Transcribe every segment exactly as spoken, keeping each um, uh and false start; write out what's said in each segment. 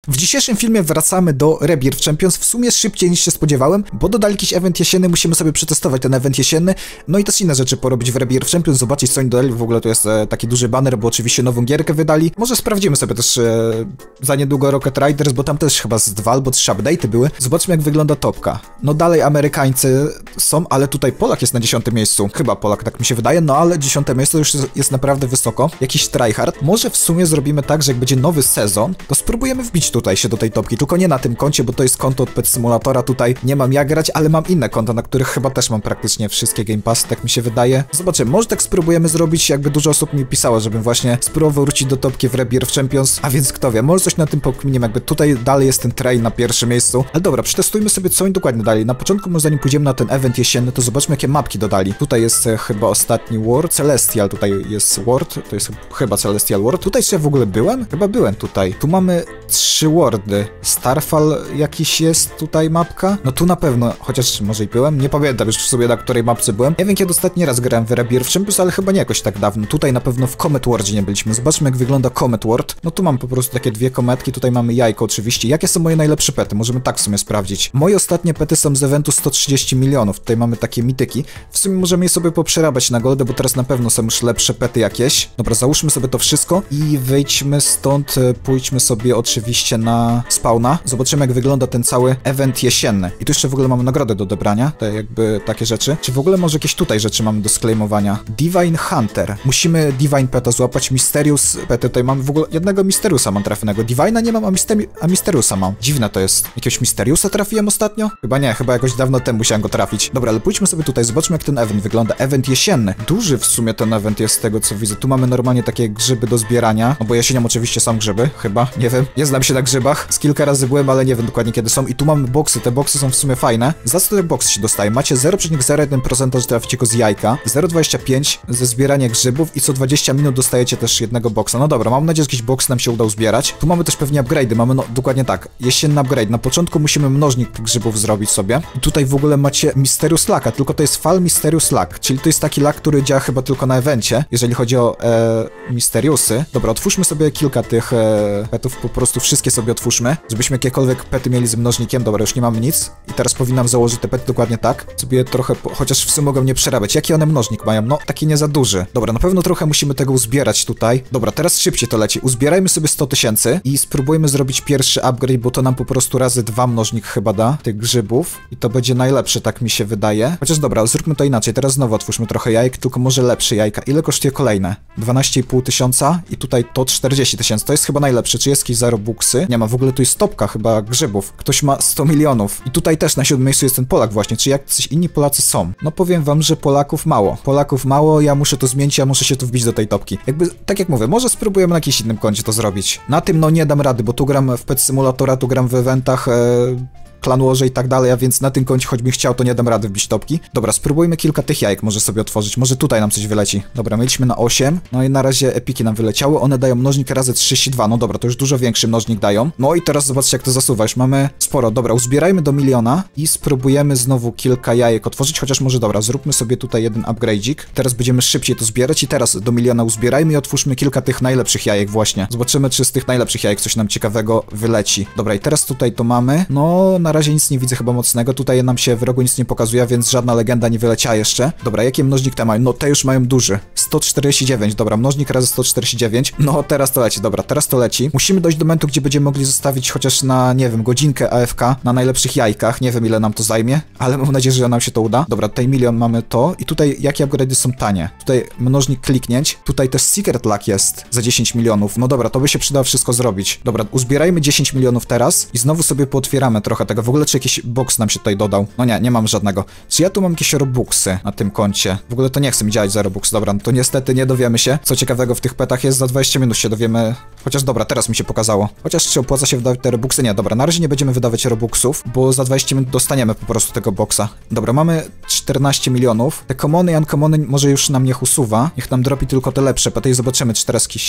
W dzisiejszym filmie wracamy do Rebirth Champions w sumie szybciej niż się spodziewałem, bo dodali jakiś event jesienny, musimy sobie przetestować ten event jesienny, no i też inne rzeczy porobić w Rebirth Champions, zobaczyć co oni dodali, w ogóle to jest e, taki duży banner, bo oczywiście nową gierkę wydali. Może sprawdzimy sobie też e, za niedługo Rocket Riders, bo tam też chyba z dwa albo trzy update'y były. Zobaczmy jak wygląda topka. No dalej Amerykańcy są, ale tutaj Polak jest na dziesiątym miejscu. Chyba Polak, tak mi się wydaje, no ale dziesiąte miejsce już jest, jest naprawdę wysoko. Jakiś tryhard. Może w sumie zrobimy tak, że jak będzie nowy sezon, to spróbujemy wbić tutaj się do tej topki, tylko nie na tym koncie, bo to jest konto od Pet Simulatora, tutaj nie mam jak grać, ale mam inne konta, na których chyba też mam praktycznie wszystkie Game Passy, tak mi się wydaje. Zobaczymy, może tak spróbujemy zrobić, jakby dużo osób mi pisało, żebym właśnie spróbował wrócić do topki w Rebirth Champions, a więc kto wie, może coś na tym pokminiem, jakby tutaj dalej jest ten train na pierwszym miejscu. Ale dobra, przetestujmy sobie, co oni dokładnie dali. Na początku, może zanim pójdziemy na ten event jesienny, to zobaczmy, jakie mapki dodali. Tutaj jest e, chyba ostatni World, Celestial, tutaj jest World, to jest chyba Celestial World. Tutaj czy ja w ogóle byłem? Chyba byłem tutaj. Tu mamy trzy worldy. Starfall jakiś jest tutaj mapka? No tu na pewno, chociaż może i byłem, nie pamiętam już w sobie, na której mapce byłem. Nie wiem, kiedy ostatni raz grałem w Rebirth Champions, ale chyba nie jakoś tak dawno. Tutaj na pewno w Comet Worldzie nie byliśmy. Zobaczmy, jak wygląda Comet World. No tu mam po prostu takie dwie kometki, tutaj mamy jajko oczywiście. Jakie są moje najlepsze pety? Możemy tak w sumie sprawdzić. Moje ostatnie pety są z eventu sto trzydzieści milionów. Tutaj mamy takie mityki. W sumie możemy je sobie poprzerabiać na goldę, bo teraz na pewno są już lepsze pety jakieś. Dobra, załóżmy sobie to wszystko i wyjdźmy stąd, pójdźmy sobie oczywiście na spawna. Zobaczymy, jak wygląda ten cały event jesienny. I tu jeszcze w ogóle mamy nagrodę do odebrania, te jakby takie rzeczy. Czy w ogóle może jakieś tutaj rzeczy mamy do sklejmowania? Divine Hunter. Musimy Divine Peta złapać. Mysterious Pety. Tutaj mamy w ogóle jednego Mysteriusa mam trafionego. Divine'a nie mam, a, Mysteri a Mysteriusa mam. Dziwne to jest. Jakiegoś Mysteriusa trafiłem ostatnio? Chyba nie, chyba jakoś dawno temu musiałem go trafić. Dobra, ale pójdźmy sobie tutaj, zobaczmy, jak ten event wygląda. Event jesienny. Duży w sumie ten event jest z tego, co widzę. Tu mamy normalnie takie grzyby do zbierania. No bo jesienią oczywiście są grzyby, chyba. Nie wiem. Nie znam się na grzybach. Z kilka razy byłem, ale nie wiem dokładnie kiedy są. I tu mamy boksy. Te boksy są w sumie fajne. Za co te boksy się dostaje? Macie zero przecinek zero jeden procent, że traficie go z jajka, zero przecinek dwadzieścia pięć procent ze zbierania grzybów i co dwadzieścia minut dostajecie też jednego boksa. No dobra, mam nadzieję, że jakiś boks nam się udał zbierać. Tu mamy też pewnie upgrade'y. Mamy no dokładnie tak. Jesienny upgrade. Na początku musimy mnożnik tych grzybów zrobić sobie. I tutaj w ogóle macie Mysterious Lacka, tylko to jest Fall Mysterious Lack, czyli to jest taki lack, który działa chyba tylko na evencie, jeżeli chodzi o e, Mysteriusy. Dobra, otwórzmy sobie kilka tych e, petów, po prostu wszystkie sobie otwórzmy, żebyśmy jakiekolwiek pety mieli z mnożnikiem. Dobra, już nie mamy nic i teraz powinnam założyć te pety dokładnie tak, sobie trochę, po, chociaż w sumie mogą nie przerabiać. Jaki one mnożnik mają? No, taki nie za duży. Dobra, na pewno trochę musimy tego uzbierać tutaj. Dobra, teraz szybciej to leci. Uzbierajmy sobie sto tysięcy i spróbujmy zrobić pierwszy upgrade, bo to nam po prostu razy dwa mnożnik chyba da tych grzybów i to będzie najlepszy, tak mi się wydaje. Chociaż dobra, zróbmy to inaczej. Teraz znowu otwórzmy trochę jajek, tylko może lepsze jajka. Ile kosztuje kolejne? dwanaście i pół tysiąca i tutaj to czterdzieści tysięcy. To jest chyba najlepsze. Czy jest jakieś za robuxy? Nie ma, w ogóle tu jest topka chyba grzybów. Ktoś ma sto milionów. I tutaj też na siódmym miejscu jest ten Polak właśnie. Czy jacyś inni Polacy są? No powiem wam, że Polaków mało. Polaków mało, ja muszę to zmienić, ja muszę się tu wbić do tej topki. Jakby, tak jak mówię, może spróbujemy na jakimś innym koncie to zrobić. Na tym no nie dam rady, bo tu gram w Pet Simulatora, tu gram w eventach, e Clan Warze i tak dalej, a więc na tym koncie choćbym chciał, to nie dam rady wbić topki. Dobra, spróbujmy kilka tych jajek może sobie otworzyć, może tutaj nam coś wyleci. Dobra, mieliśmy na osiem, no i na razie epiki nam wyleciały, one dają mnożnik razy trzydzieści dwa, no dobra, to już dużo większy mnożnik dają. No i teraz zobaczcie, jak to zasuwa, już mamy sporo. Dobra, uzbierajmy do miliona i spróbujemy znowu kilka jajek otworzyć, chociaż może dobra, zróbmy sobie tutaj jeden upgrade'ik. Teraz będziemy szybciej to zbierać i teraz do miliona uzbierajmy i otwórzmy kilka tych najlepszych jajek właśnie. Zobaczymy, czy z tych najlepszych jajek coś nam ciekawego wyleci. Dobra, i teraz tutaj to mamy, no na razie nic nie widzę chyba mocnego, tutaj nam się w rogu nic nie pokazuje, więc żadna legenda nie wyleciała jeszcze. Dobra, jaki mnożnik te mają? No te już mają duży. sto czterdzieści dziewięć, dobra, mnożnik razy sto czterdzieści dziewięć. No teraz to leci, dobra, teraz to leci. Musimy dojść do momentu, gdzie będziemy mogli zostawić chociaż na, nie wiem, godzinkę A F K na najlepszych jajkach. Nie wiem, ile nam to zajmie, ale mam nadzieję, że nam się to uda. Dobra, tutaj milion mamy to i tutaj jakie upgrade'y są tanie? Tutaj mnożnik kliknięć, tutaj też Secret Luck jest za dziesięć milionów. No dobra, to by się przydało wszystko zrobić. Dobra, uzbierajmy dziesięć milionów teraz i znowu sobie pootwieramy trochę tego. W ogóle czy jakiś box nam się tutaj dodał? No nie, nie mam żadnego. Czy ja tu mam jakieś robuxy na tym koncie? W ogóle to nie chcę mi działać za robux. Dobra, no to niestety nie dowiemy się, co ciekawego w tych petach jest. Za dwadzieścia minut się dowiemy. Chociaż dobra, teraz mi się pokazało. Chociaż czy opłaca się wydawać te robuxy? Nie, dobra, na razie nie będziemy wydawać robuxów, bo za dwadzieścia minut dostaniemy po prostu tego boxa. Dobra, mamy czternaście milionów. Te commony i uncommony może już nam niech usuwa. Niech nam dropi tylko te lepsze pety i zobaczymy, czy teraz jakiś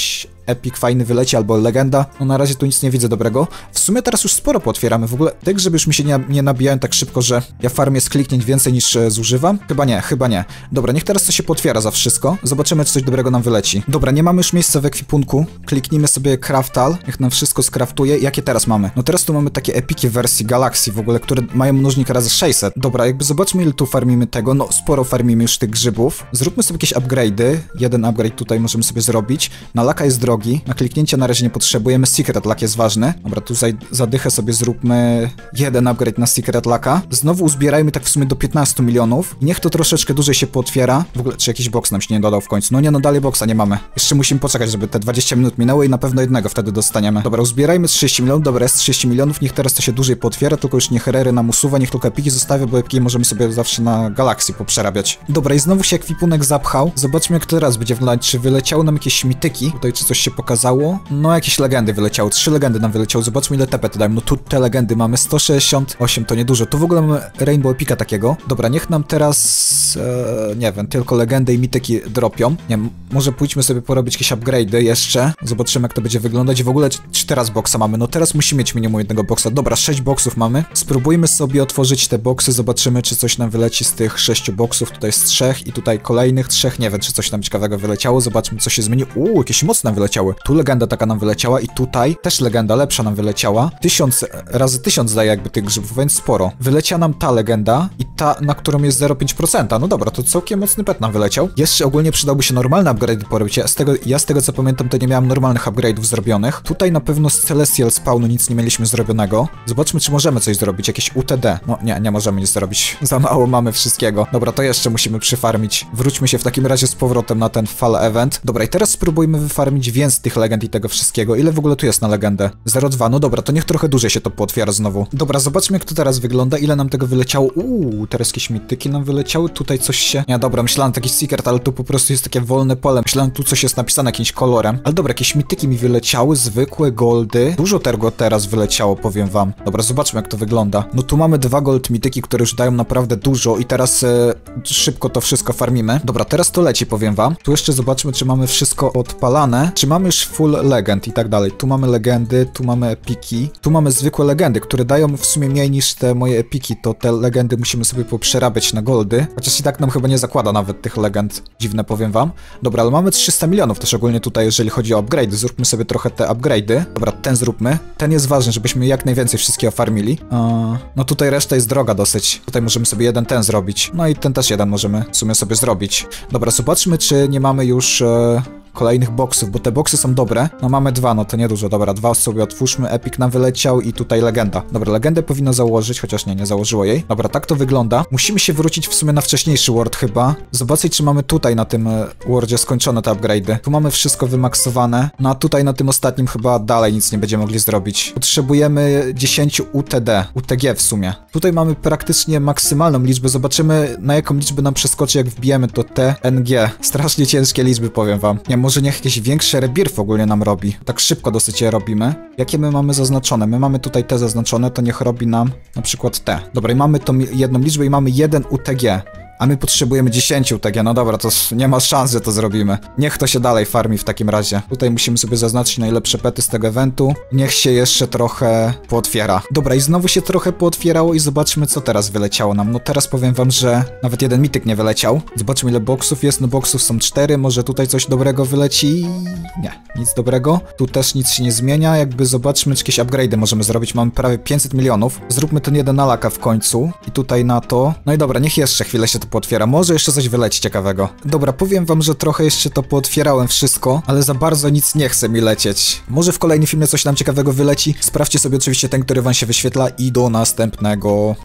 epic fajny wyleci albo legenda. No na razie tu nic nie widzę dobrego. W sumie teraz już sporo pootwieramy. W ogóle tak, żeby już mi się nie, nie nabijają tak szybko, że ja farmię z kliknięć więcej niż e, zużywam. Chyba nie, chyba nie. Dobra, niech teraz to się pootwiera za wszystko. Zobaczymy, czy coś dobrego nam wyleci. Dobra, nie mamy już miejsca w ekwipunku. Kliknijmy sobie craftal. Niech nam wszystko skraftuje. Jakie teraz mamy? No teraz tu mamy takie epiki w wersji Galaxy w ogóle, które mają mnożnik razy sześćset. Dobra, jakby zobaczmy, ile tu farmimy tego. No sporo farmimy już tych grzybów. Zróbmy sobie jakieś upgrade'y. Jeden upgrade tutaj możemy sobie zrobić. Na laka jest drogi. Na kliknięcie na razie nie potrzebujemy. Secret lak jest ważny. Dobra, tutaj zadychę sobie zróbmy jeden upgrade na Secret laka. Znowu uzbierajmy tak w sumie do piętnastu milionów. Niech to troszeczkę dłużej się pootwiera. W ogóle, czy jakiś box nam się nie dodał w końcu? No nie, no dalej boxa nie mamy. Jeszcze musimy poczekać, żeby te dwadzieścia minut minęło i na pewno jednego wtedy dostaniemy. Dobra, uzbierajmy trzydzieści milionów. Dobra, jest trzydzieści milionów. Niech teraz to się dłużej pootwiera, tylko już nie Herery nam usuwa, niech tylko epiki zostawia, bo epiki możemy sobie zawsze na Galaxy poprzerabiać. Dobra, i znowu się ekwipunek zapchał. Zobaczmy, jak to teraz będzie wyglądać. Czy wyleciały nam jakieś mityki? Tutaj czy coś się pokazało? No, jakieś legendy wyleciały. Trzy legendy nam wyleciały. Zobaczmy, ile T P to dają. No tu te legendy mamy sto sześćdziesiąt osiem, to niedużo. Tu w ogóle mamy Rainbow Epika takiego. Dobra, niech nam teraz e, nie wiem, tylko legendy i mityki dropią. Nie wiem, może pójdźmy sobie porobić jakieś upgrade'y jeszcze. Zobaczymy, jak to będzie wyglądać. W ogóle, czy, czy teraz boxa mamy? No teraz musimy mieć minimum jednego boxa. Dobra, sześć boxów mamy. Spróbujmy sobie otworzyć te boxy. Zobaczymy, czy coś nam wyleci z tych sześciu boxów. Tutaj z trzech i tutaj kolejnych trzech. Nie wiem, czy coś nam ciekawego wyleciało. Zobaczmy, co się zmieni. Uuu, jakieś mocne nam wyleciały. Tu legenda taka nam wyleciała i tutaj też legenda lepsza nam wyleciała. Tysiąc razy tysiąc daje jakby tych grzybów, więc sporo. Wyleciała nam ta legenda i ta, na którą jest zero przecinek pięć procent. No dobra, to całkiem mocny pet nam wyleciał. Jeszcze ogólnie przydałby się normalny upgrade porobić. Ja z tego, ja z tego co pamiętam, to nie miałem normalnych upgrade'ów zrobionych. Tutaj na pewno z Celestial Spawnu nic nie mieliśmy zrobionego. Zobaczmy, czy możemy coś zrobić. Jakieś U T D. No nie, nie możemy nic zrobić. Za mało mamy wszystkiego. Dobra, to jeszcze musimy przyfarmić. Wróćmy się w takim razie z powrotem na ten Fall Event. Dobra, i teraz spróbujmy wyfarmić więcej tych legend i tego wszystkiego. Ile w ogóle tu jest na legendę? zero przecinek dwa. No dobra, to niech trochę dłużej się to pootwiera znowu. Dobra, zobaczmy, jak to teraz wygląda. Ile nam tego wyleciało? Uuu, teraz jakieś mityki nam wyleciały. Tutaj coś się... Nie, dobra, myślałem taki secret, ale tu po prostu jest takie wolne pole. Myślałem, tu coś jest napisane jakimś kolorem. Ale dobra, jakieś mityki mi wyleciały, zwykłe goldy. Dużo tego teraz wyleciało, powiem wam. Dobra, zobaczmy, jak to wygląda. No tu mamy dwa gold mityki, które już dają naprawdę dużo i teraz e, szybko to wszystko farmimy. Dobra, teraz to leci, powiem wam. Tu jeszcze zobaczmy, czy mamy wszystko odpalane, czy mamy już full legend i tak dalej. Tu mamy legendy, tu mamy epiki, tu mamy zwykłe legendy, które dają w sumie mniej niż te moje epiki, to te legendy musimy sobie poprzerabiać na goldy. Chociaż i tak nam chyba nie zakłada nawet tych legend. Dziwne, powiem wam. Dobra, ale mamy trzysta milionów też ogólnie tutaj, jeżeli chodzi o upgrade. Zróbmy sobie trochę te upgrade'y. Dobra, ten zróbmy. Ten jest ważny, żebyśmy jak najwięcej wszystkiego farmili. Eee, no tutaj reszta jest droga dosyć. Tutaj możemy sobie jeden ten zrobić. No i ten też jeden możemy w sumie sobie zrobić. Dobra, zobaczmy, czy nie mamy już... E... kolejnych boksów, bo te boksy są dobre. No mamy dwa, no to niedużo. Dobra, dwa sobie otwórzmy. Epic nam wyleciał i tutaj legenda. Dobra, legendę powinno założyć, chociaż nie, nie założyło jej. Dobra, tak to wygląda. Musimy się wrócić w sumie na wcześniejszy ward chyba. Zobaczyć, czy mamy tutaj na tym wardzie skończone te upgrade'y. Tu mamy wszystko wymaksowane. No a tutaj na tym ostatnim chyba dalej nic nie będziemy mogli zrobić. Potrzebujemy dziesięć U T D. U T G w sumie. Tutaj mamy praktycznie maksymalną liczbę. Zobaczymy, na jaką liczbę nam przeskoczy, jak wbijemy to T N G. Strasznie ciężkie liczby, powiem wam. Nie, może niech jakieś większe rebirth ogólnie nam robi. Tak szybko dosyć je robimy. Jakie my mamy zaznaczone? My mamy tutaj te zaznaczone, to niech robi nam na przykład te. Dobra, i mamy tą jedną liczbę i mamy jeden U T G. A my potrzebujemy dziesięć U T G, no dobra, to nie ma szans, że to zrobimy. Niech to się dalej farmi w takim razie. Tutaj musimy sobie zaznaczyć najlepsze pety z tego eventu. Niech się jeszcze trochę pootwiera. Dobra, i znowu się trochę pootwierało i zobaczmy, co teraz wyleciało nam. No teraz powiem wam, że nawet jeden mityk nie wyleciał. Zobaczmy, ile boksów jest. No boksów są cztery, może tutaj coś dobrego wyleci? Nie, nic dobrego. Tu też nic się nie zmienia, jakby zobaczmy, czy jakieś upgrade'y możemy zrobić. Mamy prawie pięćset milionów. Zróbmy ten jeden na laka w końcu. I tutaj na to. No i dobra, niech jeszcze chwilę się to pootwiera. Może jeszcze coś wyleci ciekawego. Dobra, powiem wam, że trochę jeszcze to pootwierałem wszystko, ale za bardzo nic nie chce mi lecieć. Może w kolejnym filmie coś nam ciekawego wyleci. Sprawdźcie sobie oczywiście ten, który wam się wyświetla i do następnego.